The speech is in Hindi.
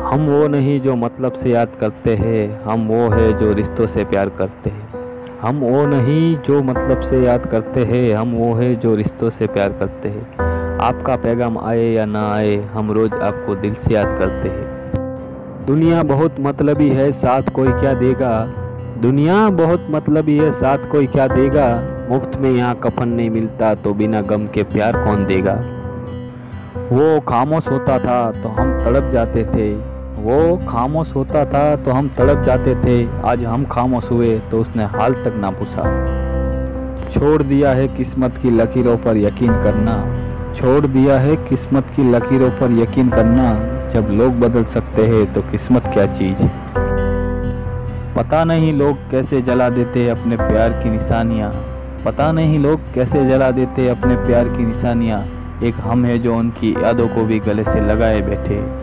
हम वो नहीं जो मतलब से याद करते हैं, हम वो है जो रिश्तों से प्यार करते हैं। हम वो नहीं जो मतलब से याद करते हैं, हम वो है जो रिश्तों से प्यार करते हैं। आपका पैगाम आए या ना आए, हम रोज़ आपको दिल से याद करते हैं। दुनिया बहुत मतलबी है, साथ कोई क्या देगा। दुनिया बहुत मतलबी है, साथ कोई क्या देगा। मुफ्त में यहाँ कफन नहीं मिलता, तो बिना गम के प्यार कौन देगा। वो खामोश होता था तो हम तड़प जाते थे। वो खामोश होता था तो हम तड़प जाते थे। आज हम खामोश हुए तो उसने हाल तक ना पूछा। छोड़ दिया है किस्मत की लकीरों पर यकीन करना। छोड़ दिया है किस्मत की लकीरों पर यकीन करना। जब लोग बदल सकते हैं तो किस्मत क्या चीज़। पता नहीं लोग कैसे जला देते हैं अपने प्यार की निशानियाँ। पता नहीं लोग कैसे जला देते हैं अपने प्यार की निशानियाँ। एक हम है जो उनकी यादों को भी गले से लगाए बैठे।